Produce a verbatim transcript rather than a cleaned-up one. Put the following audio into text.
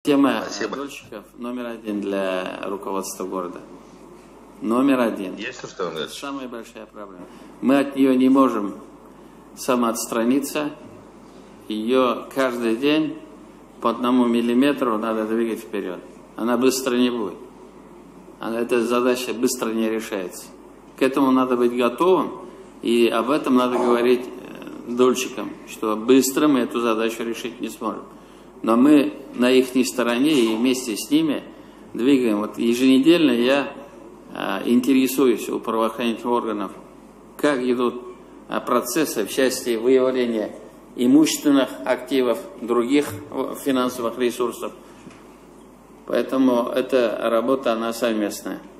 Тема Спасибо. дольщиков номер один для руководства города. Номер один. Есть, Рустам Ильич? Самая большая проблема. Мы от нее не можем самоотстраниться. Ее каждый день по одному миллиметру надо двигать вперед. Она быстро не будет. Она, эта задача быстро не решается. К этому надо быть готовым. И об этом надо говорить дольщикам, что быстро мы эту задачу решить не сможем. Но мы на их стороне и вместе с ними двигаем. Вот еженедельно я а, интересуюсь у правоохранительных органов, как идут а, процессы в части выявления имущественных активов, других финансовых ресурсов. Поэтому эта работа, она совместная.